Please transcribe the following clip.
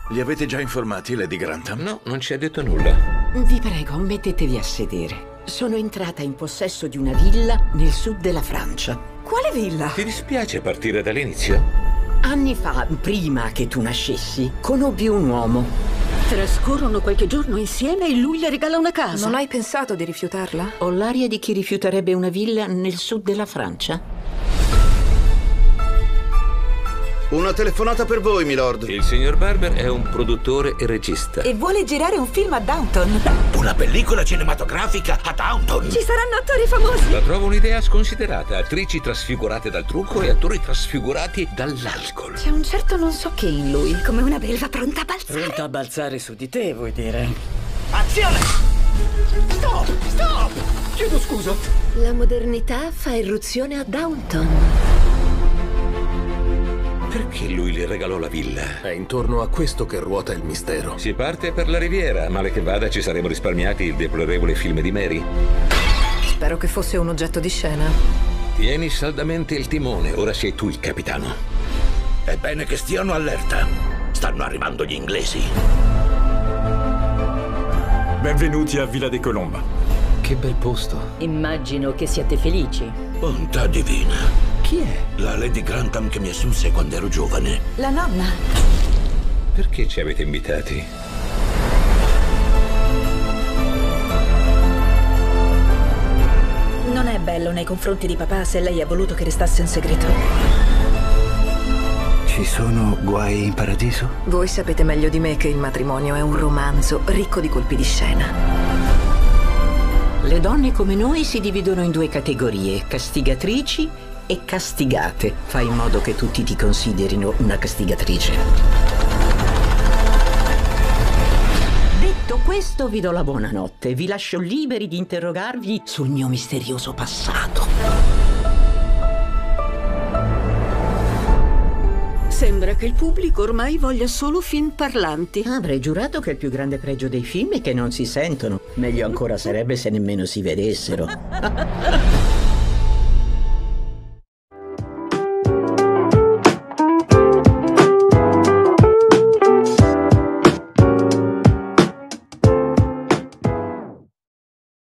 Li avete già informati, Lady Grantham? No, non ci ha detto nulla. Vi prego, mettetevi a sedere. Sono entrata in possesso di una villa nel sud della Francia. Quale villa? Ti dispiace partire dall'inizio? Anni fa, prima che tu nascessi, conobbi un uomo. Trascorrono qualche giorno insieme e lui le regala una casa. Non hai pensato di rifiutarla? Ho l'aria di chi rifiuterebbe una villa nel sud della Francia. Una telefonata per voi, milord. Il signor Barber è un produttore e regista. E vuole girare un film a Downton. Una pellicola cinematografica a Downton. Ci saranno attori famosi. La trovo un'idea sconsiderata. Attrici trasfigurate dal trucco e attori trasfigurati dall'alcol. C'è un certo non so che in lui, come una belva pronta a balzare. Pronta a balzare su di te, vuoi dire? Azione! Stop! Chiedo scusa. La modernità fa irruzione a Downton. Perché lui le regalò la villa? È intorno a questo che ruota il mistero. Si parte per la Riviera. Male che vada, ci saremo risparmiati il deplorevole film di Mary. Spero che fosse un oggetto di scena. Tieni saldamente il timone. Ora sei tu il capitano. È bene che stiano allerta. Stanno arrivando gli inglesi. Benvenuti a Villa dei Colomba. Che bel posto. Immagino che siate felici. Bontà divina. Chi è? La Lady Grantham che mi assunse quando ero giovane. La nonna. Perché ci avete invitati? Non è bello nei confronti di papà se lei ha voluto che restasse in segreto. Ci sono guai in paradiso? Voi sapete meglio di me che il matrimonio è un romanzo ricco di colpi di scena. Le donne come noi si dividono in due categorie, castigatrici e castigate. Fai in modo che tutti ti considerino una castigatrice. Detto questo, vi do la buonanotte. Vi lascio liberi di interrogarvi sul mio misterioso passato. Sembra che il pubblico ormai voglia solo film parlanti. Avrei giurato che il più grande pregio dei film è che non si sentono. Meglio ancora sarebbe se nemmeno si vedessero.